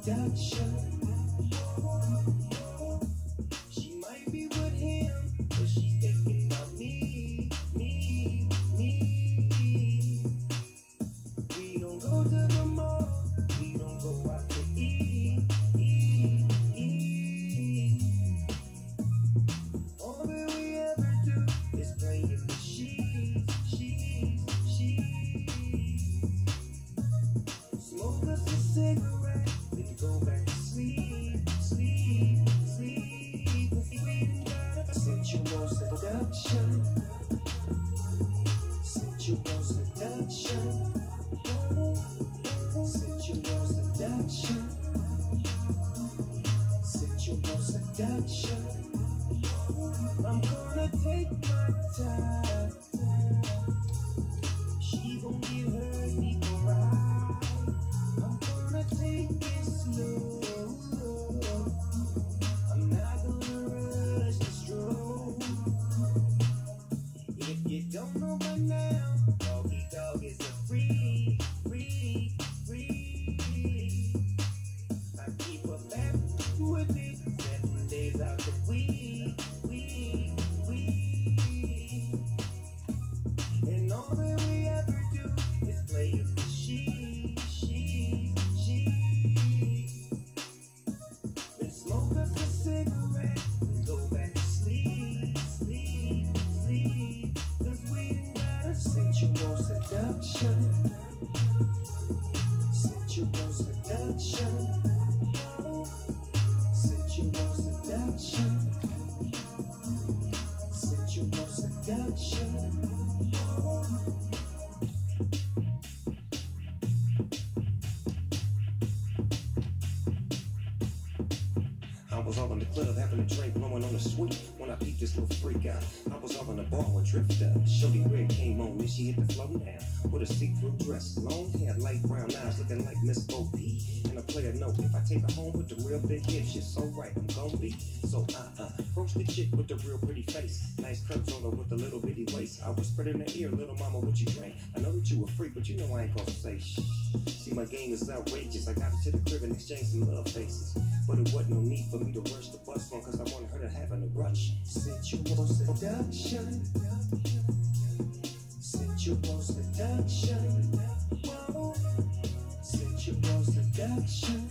seduction. She might be with him, but she's thinking about me. We don't go to the mall, we don't go out to eat. All that we ever do is play in the sheets. Smoke us a cigarette, then go back to sleep. Sensual seduction. Sensual seduction. Sensual seduction. Sensual seduction. I'm gonna take my time. She gon' give her equal right. I'm gonna take it slow. I'm not gonna rush the stroke. If you don't know by now, Doggy Dog is a free. I keep a back with it 7 days out the week. And all that we ever do is play with the sheep. Then smoke us a cigarette and go back to sleep. Cause we ain't got a sensual seduction. Sensual seduction. Sensual seduction. Sensual seduction. I was all in the club having a drink, blowing on the sweet. When I peeped this little freak out, I was all in the bar with Drifter. Shorty red came on, then she hit the flow now. With a see-through dress, long hair, light brown eyes, looking like Miss Bo P. And a player note, if I take her home with the real big hips, she's so right, I'm gon' be. So approach the chick with the real pretty face. Nice curves on her with a little bitty waist. I whispered in her ear, little mama, what you drink? I know that you a freak, but you know I ain't gonna say shh. See, my game is outrageous. I got her to the crib and exchanged some love faces. But it wasn't no need for me to rush the bus one, cause I wanted her to have a rush. Sensual seduction. Sensual seduction. Whoa. Sensual seduction.